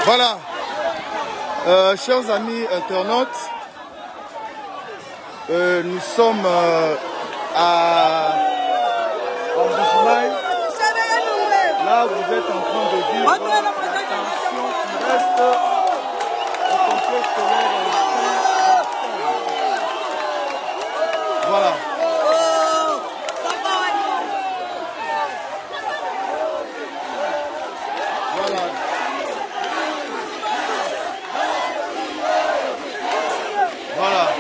Voilà, chers amis internautes, nous sommes à Mbujimayi. Là, vous êtes en train de vivre la tension qui reste au complexe scolaire. Voilà. Voilà.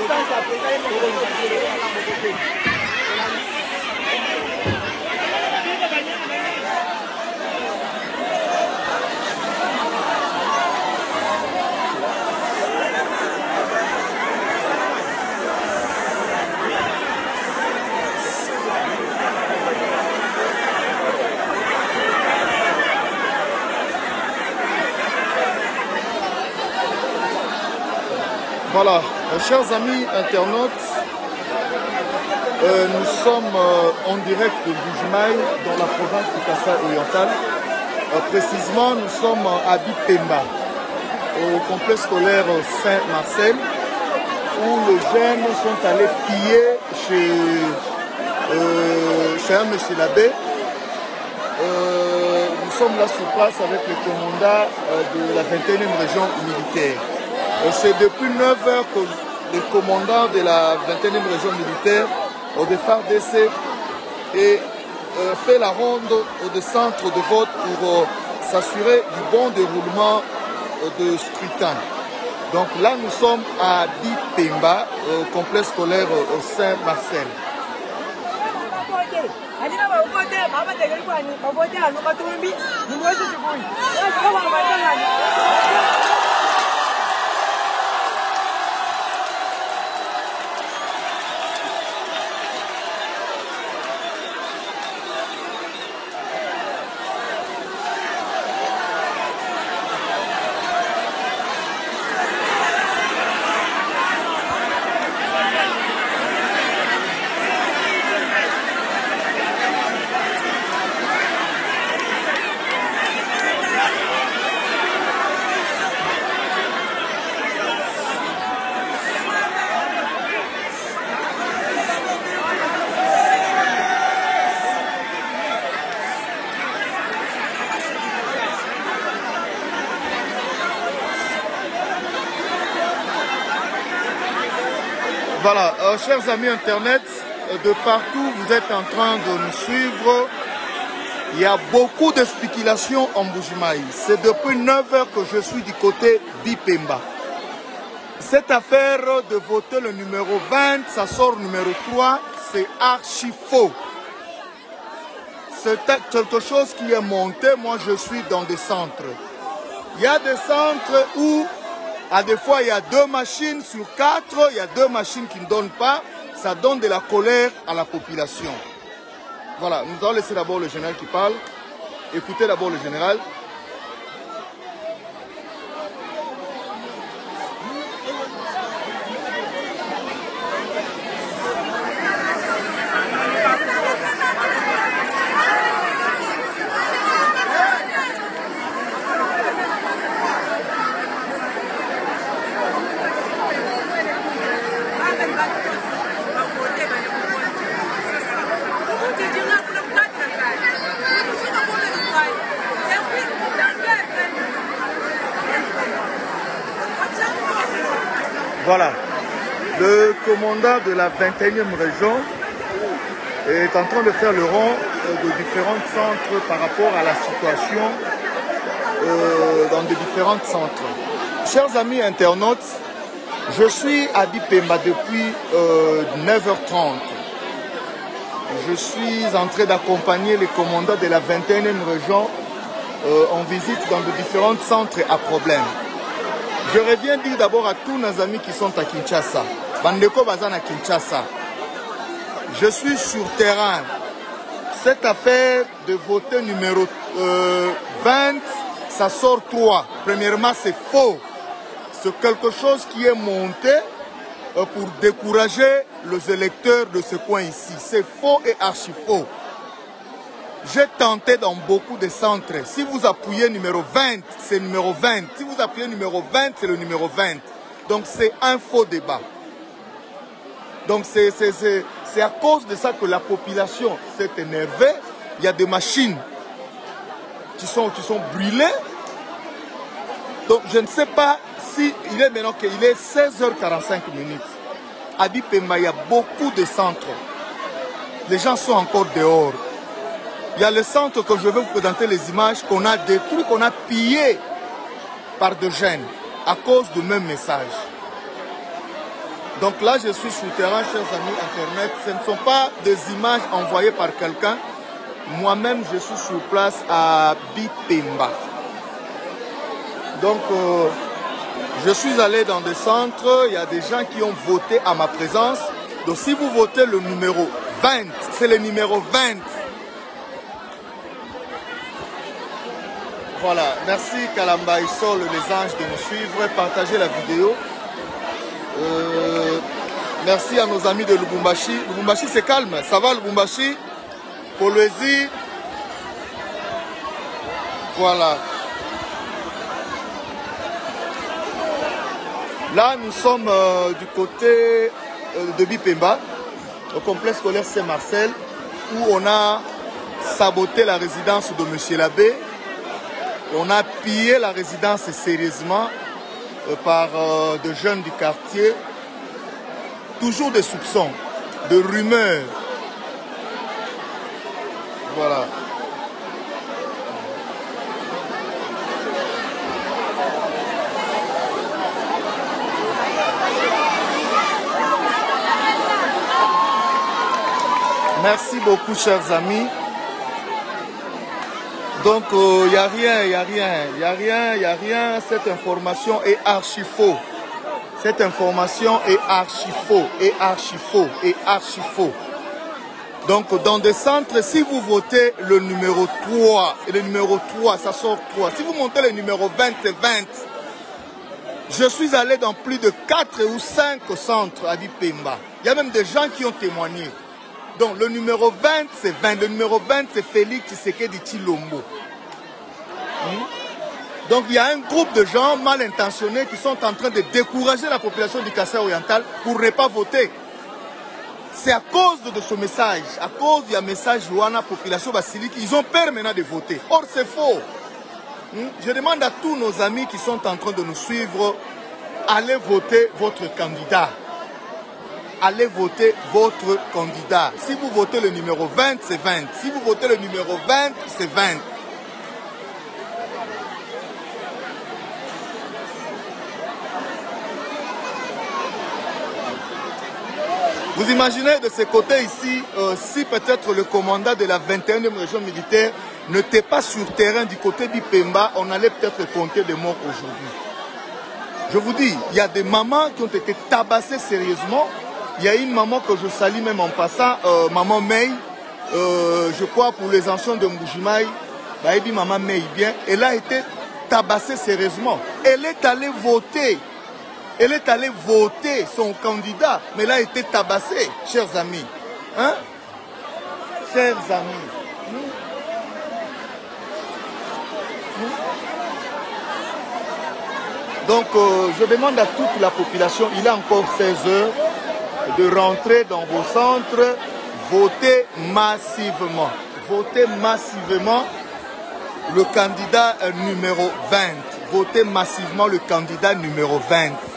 Voilà, chers amis internautes, nous sommes en direct de Mbuji-Mayi dans la province du Kasai oriental. Précisément, nous sommes à Bipemba, au complexe scolaire Saint-Marcel, où les jeunes sont allés piller chez un monsieur l'abbé. Nous sommes là sur place avec le commandant de la 21e région militaire. C'est depuis 9 heures que le commandant de la 21e région militaire, au départ d'essai, fait la ronde des centres de vote pour s'assurer du bon déroulement de scrutin. Donc là, nous sommes à Bipemba, au complexe scolaire Saint-Marcel. Voilà, chers amis Internet, de partout vous êtes en train de nous suivre. Il y a beaucoup de spéculations en Mbuji-Mayi. C'est depuis 9 heures que je suis du côté Bipemba. Cette affaire de voter le numéro 20, ça sort numéro 3, c'est archi faux. C'est quelque chose qui est monté, moi je suis dans des centres. Il y a des centres où à des fois, il y a 2 machines sur 4, il y a 2 machines qui ne donnent pas. Ça donne de la colère à la population. Voilà, nous allons laisser d'abord le général qui parle. Écoutez d'abord le général. Voilà, le commandant de la 21e région est en train de faire le rond de différents centres par rapport à la situation dans les différents centres. Chers amis internautes, je suis à Bipemba depuis 9h30. Je suis en train d'accompagner les commandants de la 21e région en visite dans les différents centres à problème. Je reviens dire d'abord à tous nos amis qui sont à Kinshasa. Bandeko Bazan à Kinshasa. Je suis sur terrain. Cette affaire de voter numéro 20, ça sort 3. Premièrement, c'est faux. C'est quelque chose qui est monté pour décourager les électeurs de ce coin ici. C'est faux et archi faux. J'ai tenté dans beaucoup de centres. Si vous appuyez numéro 20, c'est numéro 20. Si vous appuyez numéro 20, c'est le numéro 20. Donc c'est un faux débat. Donc c'est à cause de ça que la population s'est énervée. Il y a des machines qui sont brûlées. Donc je ne sais pas si il est maintenant qu'il est 16h45. À Bipemba, il y a beaucoup de centres. Les gens sont encore dehors. Il y a le centre que je vais vous présenter les images qu'on a détruit, qu'on a pillé par des jeunes à cause du même message. Donc là, je suis souterrain, chers amis Internet. Ce ne sont pas des images envoyées par quelqu'un. Moi-même, je suis sur place à Bipemba. Donc, je suis allé dans des centres. Il y a des gens qui ont voté à ma présence. Donc, si vous votez le numéro 20, c'est le numéro 20. Voilà. Merci Kalamba et Sol, les anges, de nous suivre. Partagez la vidéo. Merci à nos amis de Lubumbashi. Lubumbashi, c'est calme. Ça va, Lubumbashi? Polésie. Voilà. Là, nous sommes du côté de Bipemba, au complexe scolaire Saint-Marcel, où on a saboté la résidence de M. l'abbé. On a pillé la résidence sérieusement par de jeunes du quartier. Toujours des soupçons, de rumeurs. Voilà. Merci beaucoup, chers amis. Donc, il n'y a rien. Cette information est archi faux. Cette information est archi faux. Donc, dans des centres, si vous votez le numéro 3, et le numéro 3, ça sort 3. Si vous montez le numéro 20, c'est 20. Je suis allé dans plus de 4 ou 5 centres à Bipemba. Il y a même des gens qui ont témoigné. Donc, le numéro 20, c'est 20. Le numéro 20, c'est Félix Tshisekedi Tshilombo. Donc, il y a un groupe de gens mal intentionnés qui sont en train de décourager la population du Kasaï oriental pour ne pas voter. C'est à cause de ce message, à cause du message de la population basilique, ils ont peur maintenant de voter. Or, c'est faux. Je demande à tous nos amis qui sont en train de nous suivre, allez voter votre candidat. Allez voter votre candidat. Si vous votez le numéro 20, c'est 20. Si vous votez le numéro 20, c'est 20. Vous imaginez de ce côté ici, si peut-être le commandant de la 21e région militaire n'était pas sur terrain du côté du Pemba, on allait peut-être compter des morts aujourd'hui. Je vous dis, il y a des mamans qui ont été tabassées sérieusement. Il y a une maman que je salue même en passant, maman May, je crois pour les anciens de Mbujimaï, elle dit maman May bien, elle a été tabassée sérieusement. Elle est allée voter. Elle est allée voter son candidat, mais elle a été tabassée, chers amis. Hein? Chers amis. Donc, je demande à toute la population, il est encore 16 heures, de rentrer dans vos centres, votez massivement. Votez massivement le candidat numéro 20. Votez massivement le candidat numéro 20.